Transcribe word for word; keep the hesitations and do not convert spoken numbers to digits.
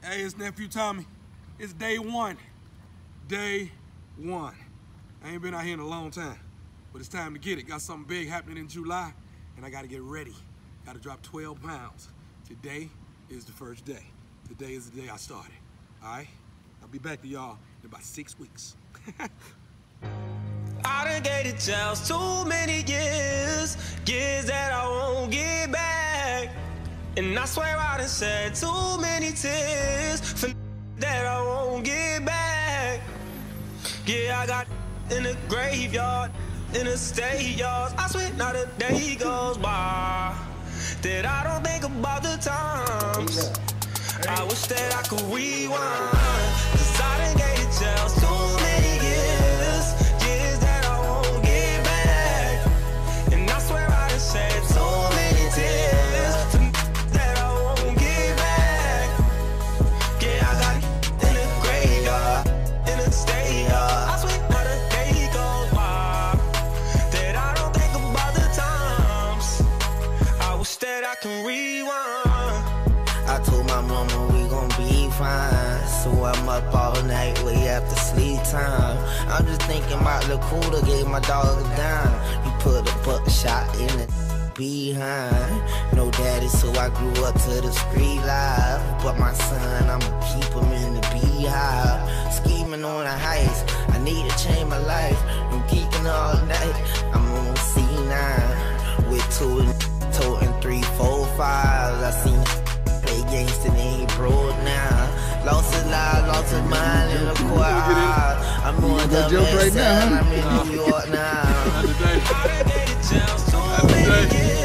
Hey, it's Nephew Tommy. It's day one. Day one. I ain't been out here in a long time, but it's time to get it. Got something big happening in July, and I gotta get ready. Gotta drop twelve pounds. Today is the first day. Today is the day I started, all right? I'll be back to y'all in about six weeks. I done gave the chance too many years, years that I won't get back. And I swear I done shed too many tears for that I won't get back. Yeah, I got in the graveyard, in the state yards. I swear not a day goes by that I don't think about the times. I wish that I could rewind, cause I done gave the chance too many years, years that I won't get back. And I swear I done shed too many tears for that I won't get back. Yeah, I got in the graveyard, in the state yard. I swear not a day goes by that I don't think about the times. I wish that I can rewind. I told my mama we gon' be fine, so I'm up all night way after sleep time. I'm just thinking about the cooler, gave my dog a dime. You put a buckshot in the behind. No daddy, so I grew up to the street life. But my son, I'ma keep him in the beehive. Scheming on a heist, I need to change my life. I'm geeking all night, I'm on C nine with two and toting three, four, fives. I seen play gangsta and ain't broke now. Lost his life, lost his mind in the courthouse. I'm on the joke right now, huh? I'm in New York now. I done gave the chance too many years.